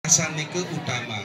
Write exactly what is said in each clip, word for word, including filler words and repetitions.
Alasan nike utama.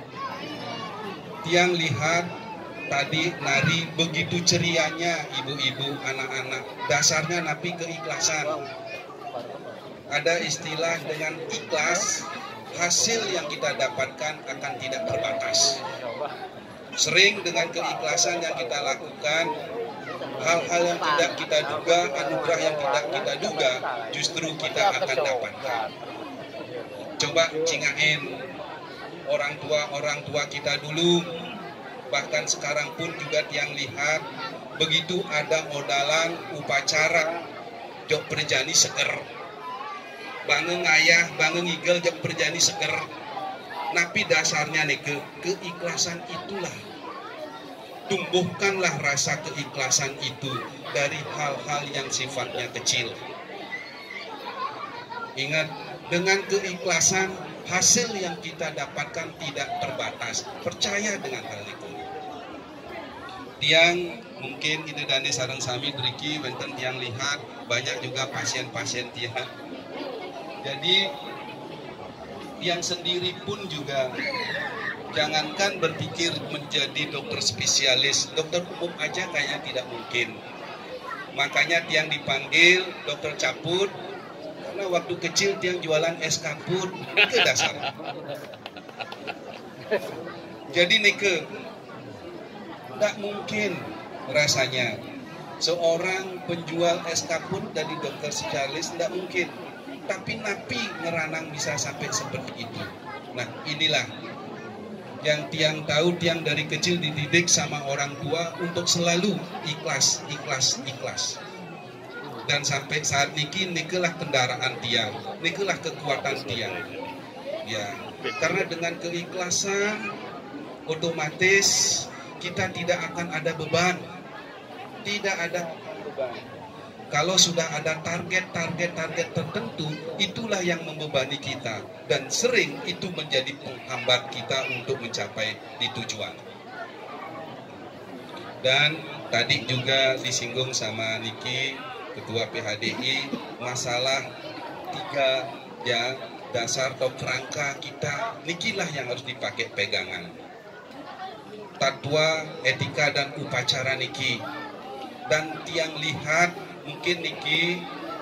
Tiang lihat tadi nari begitu cerianya ibu-ibu, anak-anak. Dasarnya napi keikhlasan. Ada istilah dengan ikhlas, hasil yang kita dapatkan akan tidak terbatas. Sering dengan keikhlasan yang kita lakukan, hal-hal yang tidak kita duga, anugerah yang tidak kita duga, justru kita akan dapatkan. Coba cingain orang tua-orang tua kita dulu, bahkan sekarang pun juga tiang lihat, begitu ada modalan upacara, jok perjani seger. Bangun ayah, bangun igel, jok perjani seger. Napi dasarnya nih ke keikhlasan itulah. Tumbuhkanlah rasa keikhlasan itu dari hal-hal yang sifatnya kecil. Ingat, dengan keikhlasan hasil yang kita dapatkan tidak terbatas. Percaya dengan hal itu. Tiang mungkin itu dani sarang sami beriki benten tiang lihat banyak juga pasien-pasien tiang. Jadi tiang sendiri pun juga jangankan berpikir menjadi dokter spesialis, dokter umum aja kayaknya tidak mungkin. Makanya tiang dipanggil dokter caput. Karena waktu kecil tiang jualan es kapur ke dasar. Jadi nike tidak mungkin rasanya seorang penjual es kapur dari dokter spesialis tidak mungkin. Tapi napi ngeranang bisa sampai seperti itu. Nah inilah yang tiang tahu, tiang dari kecil dididik sama orang tua untuk selalu ikhlas, ikhlas, ikhlas. Dan sampai saat niki, nikelah kendaraan tiang, nikelah kekuatan tiang. Ya, karena dengan keikhlasan, otomatis kita tidak akan ada beban. Tidak ada beban. Kalau sudah ada target-target-target tertentu, itulah yang membebani kita. Dan sering itu menjadi penghambat kita untuk mencapai di tujuan. Dan tadi juga disinggung sama Niki, Ketua P H D I, masalah tiga ya dasar atau kerangka kita, nikilah yang harus dipakai pegangan. Tatwa, etika dan upacara niki. Dan tiang lihat mungkin niki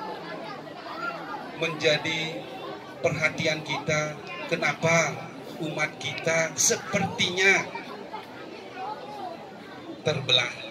menjadi perhatian kita, kenapa umat kita sepertinya terbelah.